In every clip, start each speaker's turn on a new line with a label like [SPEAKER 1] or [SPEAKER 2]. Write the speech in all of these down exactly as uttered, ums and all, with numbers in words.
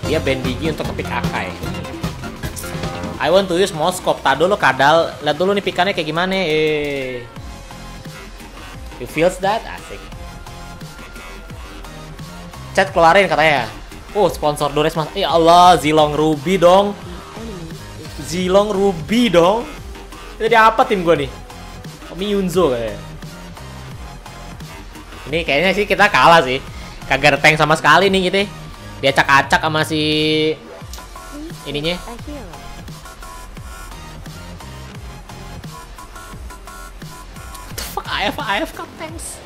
[SPEAKER 1] Dia band Digi untuk ngepick Akai. I want to use Moskop. Tak dulu kadal. Lihat dulu nih pikannya kayak gimana. Eh. You feels that? Asik. Chat keluarin katanya. Oh, sponsor Dores mas. Ya Allah, Zilong Ruby dong. Zilong Ruby dong. Jadi apa tim gue nih? Miyunzo kayaknya. Ini kayaknya sih kita kalah sih. Kagak ada tank sama sekali nih gitu. Dia acak-acak sama si ininya. Fuck A F A F K tanks.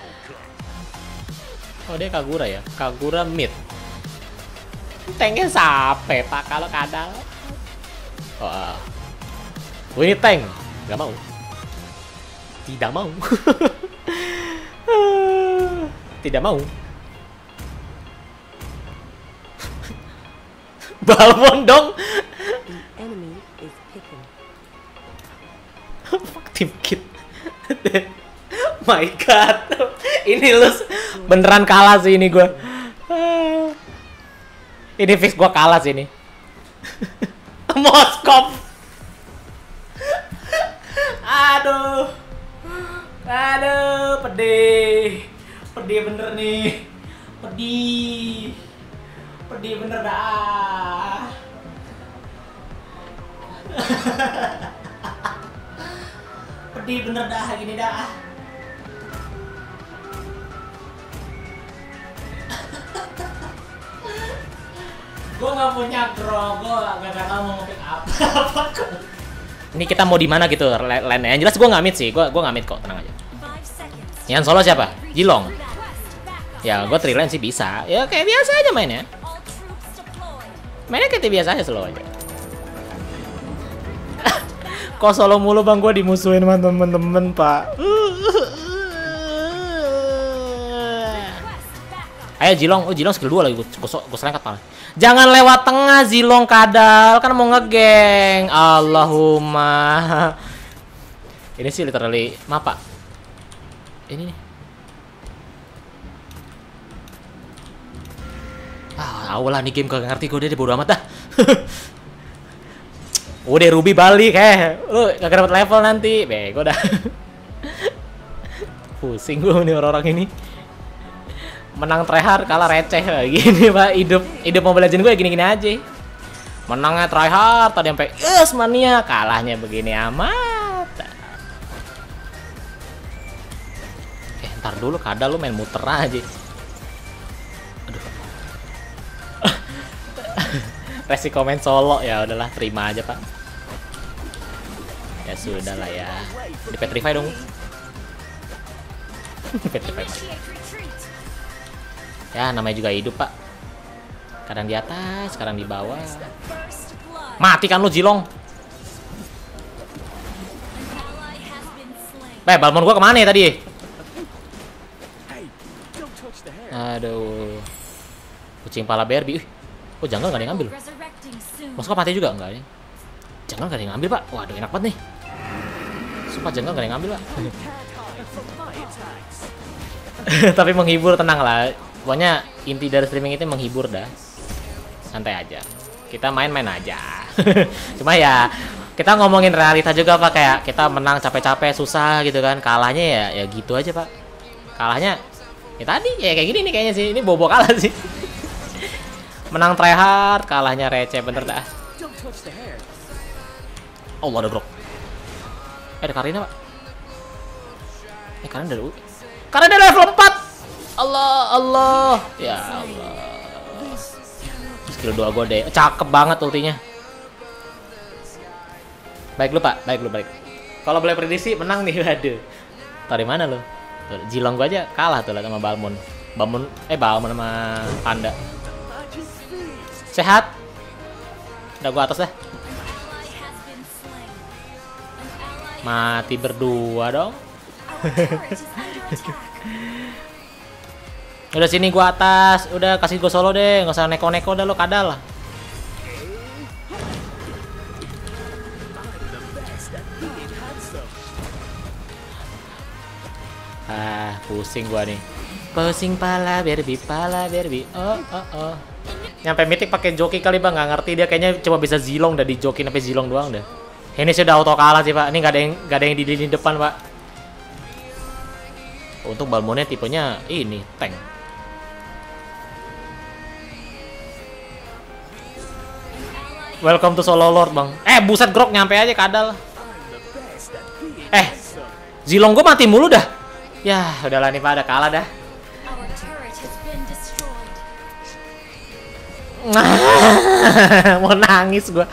[SPEAKER 1] Oh dia Kagura ya. Kagura mid. Tanknya sape pak kalau kadal. Wah. Oh, ini tank. Gak mau. Tidak mau. Tidak mau. Balmon dong. Fuck team kit. My god. Ini lu beneran kalah sih ini gue. Ini fix gue kalah sih ini. Moskop. Aduh. Aduh, pedih. Pedih bener nih. Pedih. Pedih bener dah. Pedih bener dah gini dah. Gue nggak punya bro, gue nggak tahu mau ngepick apa. Ini kita mau di mana gitu, lane yang jelas gue nggak mid sih, gue gue nggak mid kok, tenang aja. Yang solo siapa? Jilong. Ya gue tri lane sih bisa, ya kayak biasa aja mainnya. Mainnya kayak biasa aja slow aja. Kok solo mulu bang, gue dimusuhin sama temen-temen pak. Ayo Jilong, oh Jilong skill dua lagi, gue gue serangkat malah. Jangan lewat tengah Zilong kadal, kan mau ngegeng. Allahumma. Ini sih literally mapa. Ini nih. Ah, awal lah nih game gak ngerti gue, dia bodo amat dah. Udah Ruby balik eh. Lu gak dapet level nanti. Bego dah. Pusing gue nih orang-orang ini. Menang tryhard kalah receh gini pak. Hidup hidup Mobile Legends gue gini-gini aja. Menangnya tryhard tadi sampai yes mania, kalahnya begini amat. Eh ntar dulu kadal lu main muter aja. Aduh. Resiko main solo ya udahlah, terima aja pak. Ya sudah lah ya. Di petrify dong. Petrify pak. Ya namanya juga hidup pak. Kadang di atas, kadang di bawah. Mati kan lu Jilong. Eh Balmon gua kemana ya tadi? Aduh. Kucing pala B R B. Oh jungle gak ada yang ngambil. Moskop mati juga enggak ya? Jungle gak ada yang ngambil pak. Waduh enak banget nih. Sumpah jungle gak ada yang ngambil pak. Tapi menghibur, tenang lah. Pokoknya inti dari streaming itu menghibur dah. Santai aja. Kita main-main aja. Cuma ya kita ngomongin realita juga pak, kayak kita menang capek-capek susah gitu kan. Kalahnya ya ya gitu aja pak. Kalahnya ya tadi ya kayak gini nih kayaknya sih. Ini bobo kalah sih. Menang tryhard, kalahnya receh bener dah. Oh ada bro. Eh ada Karina pak. Eh Karina ada Karena ada level empat. Allah, Allah. Ya Allah. Skill dua gue deh. Cakep banget ultinya. Baik lu pak, baik lu baik. Kalau boleh prediksi menang nih, waduh. Dari mana lu? Tuh, Jilong gue aja kalah tuh lah sama Balmon. Balmon, eh Balmon sama Panda. Sehat. Udah gue atas dah. Mati berdua dong. Udah sini gua atas, udah kasih gua solo deh, nggak usah neko-neko dah lo kadal. Ah, pusing gua nih. Pusing pala berbi, pala berbi. Oh, oh, oh. Nyampe mythic pakai joki kali bang, nggak ngerti dia kayaknya cuma bisa zilong dan di joki sampai zilong doang dah. Ini sudah auto kalah sih pak, ini nggak ada yang nggak ada yang di lini depan pak. Untuk Balmonnya tipenya ini tank. Welcome to Solo Lord bang. Eh buset grok nyampe aja kadal. Eh zilong gue mati mulu dah. Ya udahlah nih pak, ada kalah dah. Mau nangis gua.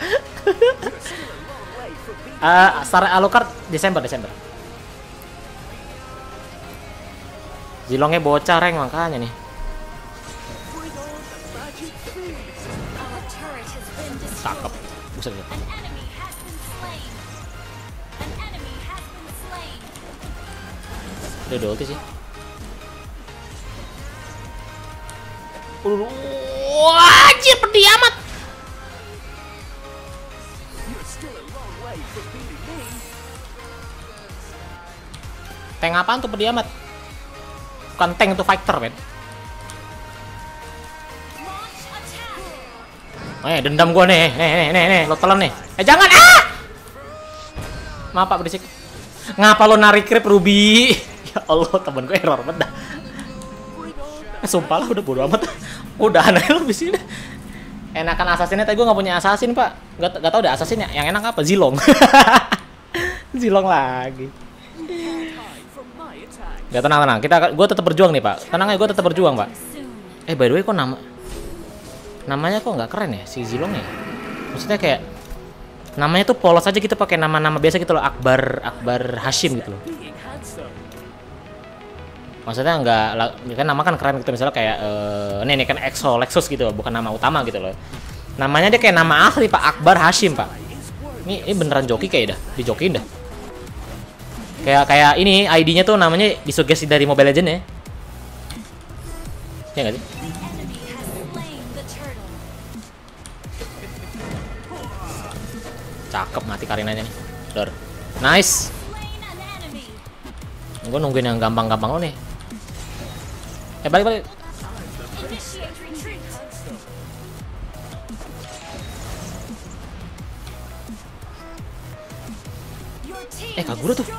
[SPEAKER 1] uh, Star Alucard Desember Desember. Zilongnya bocah reng makanya nih. Cakep. Buset. Udah udah ulti sih. Wah, anjir pedih amat. Tank apaan tuh pedih amat? Bukan tank itu fighter, men. Eh, dendam gua nih. Nih, nih, nih, nih, lo telan nih. Eh, jangan ah! Maaf, Pak, berisik. Ngapa lo narik creep Ruby? Ya Allah, temen gue error banget dah. Sumpah lah udah bodo amat. Udah aneh lo di sini. Enakan assassinnya, tadi gue nggak punya assassin pak. Gak, gak tau deh assassin yang enak apa, zilong. Zilong lagi. Gak tenang tenang. Kita gue tetap berjuang nih pak. Tenang aja, gue tetap berjuang pak. Eh by the way kok nama namanya kok nggak keren ya si zilongnya? Maksudnya kayak namanya tuh polos aja gitu, pakai nama-nama biasa gitu loh. Akbar Akbar Hashim gitu loh. Maksudnya nggak, kan nama kan keren gitu, misalnya kayak uh, ini, ini kan Exo Lexus gitu, bukan nama utama gitu loh. Namanya dia kayak nama asli pak, Akbar Hashim pak. Ini, ini beneran joki kayak dah, dijokiin dah. Kayak kayak ini I D-nya tuh namanya disugesti dari Mobile Legends ya. Ya nggak sih? Cakep mati Karinanya nih, Dor. Nice. Gue nungguin yang gampang-gampang lo nih. Eh balik balik. Eh Kagura tuh.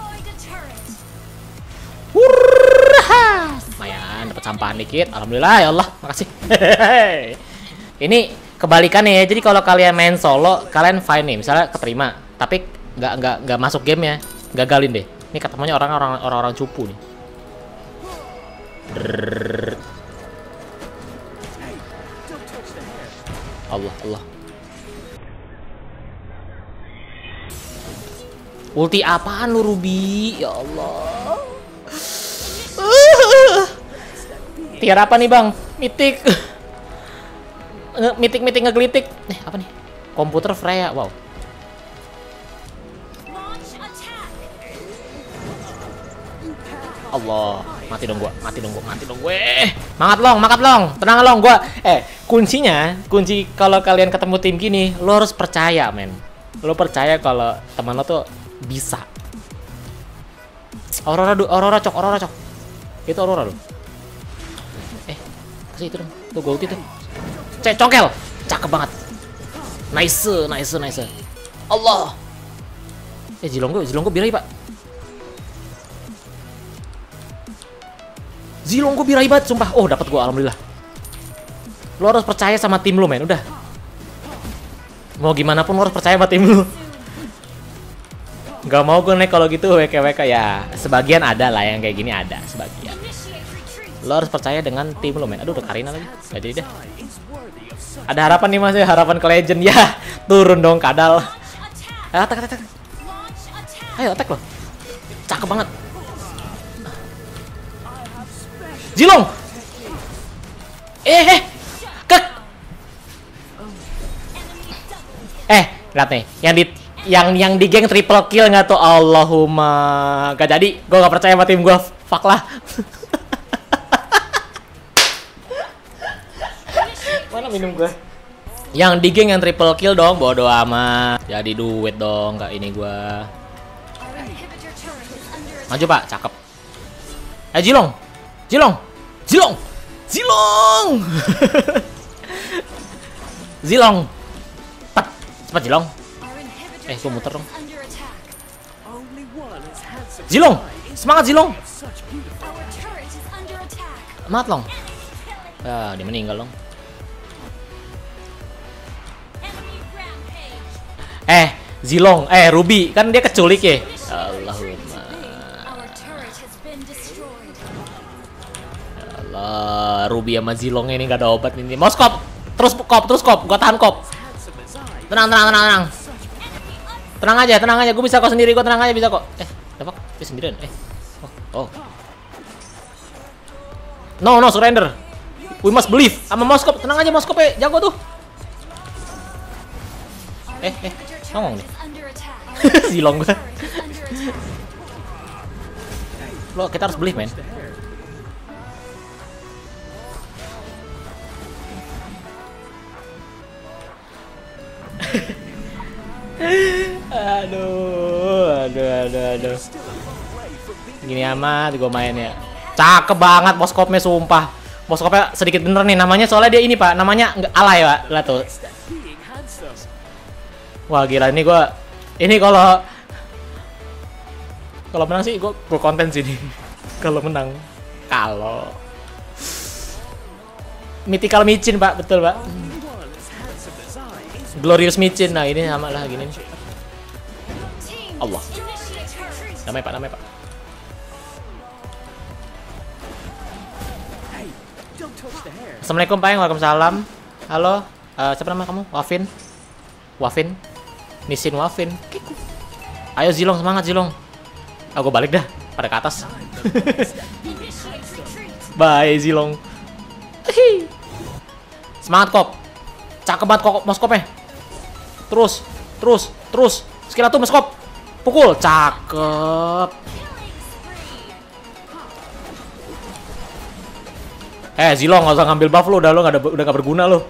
[SPEAKER 1] Hurrah. Lumayan dapat sampahan dikit. Alhamdulillah ya Allah, makasih. Ini kebalikannya ya. Jadi kalau kalian main solo, kalian fine nih, misalnya keterima, tapi nggak nggak nggak masuk game ya, gagalin deh. Ini ketemunya orang-orang orang-orang cupu nih. Drrrr. Allah Allah. Ulti apaan lu Ruby? Ya Allah. Tiar apa nih bang? Mitik. Mitik mitik ngegelitik. Eh apa nih? Komputer Freya. Wow. Allah, mati dong gua, mati dong gua, mati dong gue. Mangat long, mangat long, tenang long gua. Eh, kuncinya, kunci kalau kalian ketemu tim gini, lo harus percaya, men. Lo percaya kalau teman lo tuh bisa. Aurora, Aurora cok, Aurora cok. Itu Aurora lo. Eh, kasih itu dong, tuh gua ulti tuh. Cek congkel, cakep banget. Nice, nice, nice. Allah. Eh, Zilong gua, Zilong gua birai pak. Zilong gue birai banget, sumpah. Oh, dapat gue, alhamdulillah. Lo harus percaya sama tim lo, men. Udah. Mau gimana pun lo harus percaya sama tim lo. Gak mau gue naik kalau gitu W K W K ya. Sebagian ada lah yang kayak gini, ada sebagian. Lo harus percaya dengan tim lo, men. Aduh, udah Karina lagi. Gak jadi dah. Ada harapan nih mas ya, harapan ke legend ya. Turun dong kadal. Ayo attack, attack, attack. Ayo attack lo. Cakep banget. Zilong. Eh, eh. Kek. Eh, lihat nih, yang di yang yang di geng triple kill nggak tuh? Allahumma. Gak jadi, gue nggak percaya sama tim gue. Fuck lah. Mana minum gue? Yang di geng yang triple kill dong, bodo amat. Jadi duit dong, nggak ini gue. Maju pak, cakep. Eh Zilong, Zilong. Zilong! Zilong! Zilong. Cepat, cepat Zilong. Eh, gua muter dong. Zilong, semangat Zilong. Semangat Long. Ah, dia meninggal Long. Eh, Zilong, eh Ruby, kan dia keculik ya. Allahumma. Allah, Ruby sama Zilong ini gak ada obat ini. Mau skop, terus kop, terus kop, gua tahan kop. Tenang, tenang, tenang, tenang. Tenang aja, tenang aja, gua bisa kok sendiri, gua tenang aja bisa kok. Eh, dapat dia sendirian. Eh, oh, oh. No, no, surrender. We must believe. Sama Moskop, tenang aja Moskop ya, jago tuh. Eh, eh, ngomong nih. Zilong gua. Lo kita harus believe, men. Aduh, aduh, aduh, aduh. Gini amat gue main ya. Cakep banget Moskopnya, sumpah. Moskopnya sedikit bener nih namanya, soalnya dia ini pak, namanya nggak alay pak. Lihat tuh. Wah gila, ini gue, ini kalau kalau menang sih gue gue konten sini. Kalau menang, kalau Mythical Micin pak, betul pak. Glorious Micin, nah ini sama lah gini. Allah. Namanya pak, namanya pak. Assalamualaikum Pak, waalaikumsalam. Halo, uh, siapa nama kamu? Wafin. Wafin. Nisin Wafin. Kiku. Ayo Zilong, semangat Zilong. Aku balik dah, pada ke atas. Bye Zilong. Semangat kop. Cakep banget kok Moskopnya. Terus, terus, terus. Skill tuh Moskop. Pukul, cakep. Eh Zilong, nggak usah ngambil buff lo, udah lo nggak ada, udah nggak berguna lo.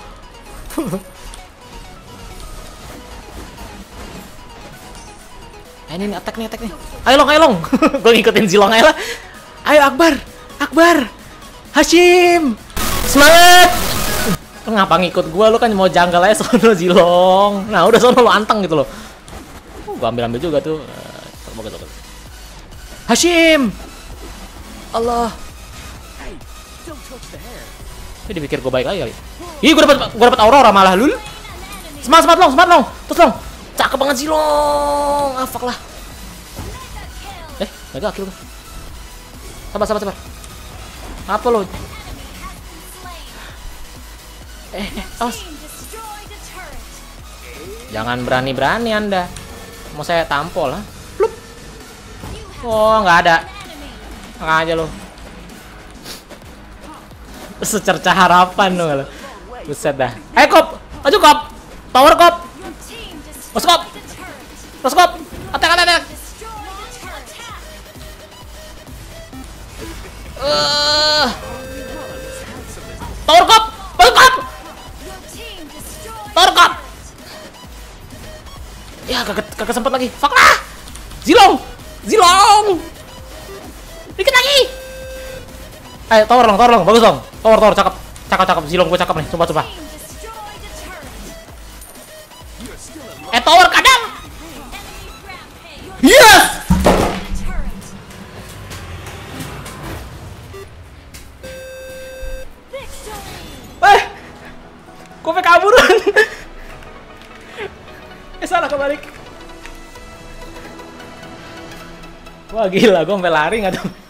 [SPEAKER 1] Eh ini, ini attack nih, attack nih. Ayo Long, ayo Long. Gue ngikutin Zilong aja lah. Ayo Akbar, Akbar, Hashim, semangat. Lo ngapa ngikut gue? Lo kan mau janggal aja sono Zilong. Nah udah sono lo anteng gitu lo. Uh, gue ambil ambil juga tuh. Uh, bagus, bagus. Hashim, Allah. Ini dipikir gue baik lagi kali. Ih, gue dapat gue dapat Aurora malah lul. Semangat, semangat Long, semangat Long. Terus Long. Cakep banget sih Long. Ah, fuck lah. Eh, enggak kill gue. Sabar, sabar, sabar. Apa lo? Eh, eh, awas. Jangan berani-berani Anda. Mau saya tampol lah. Plup. Oh, nggak ada. Nggak aja lo. Secerca harapan lo. Buset dah. Eh kop, maju kop. Power kop. Mas kop. Mas kop. Attack, attack, attack. Uh. Power kop. Power kop. Power kop. Ya kagak kagak sempat lagi. Fuck lah. Zilong. Zilong. Dikit lagi. Ayo tower Long, tower Long, bagus Long. Tower, tower, cakep, cakep, cakep. Zilong gue cakep nih, coba, coba. Eh tower kadang. Yes. Eh, gue kaburan. Eh salah kebalik. Wah gila, gue sampai lari nggak tuh.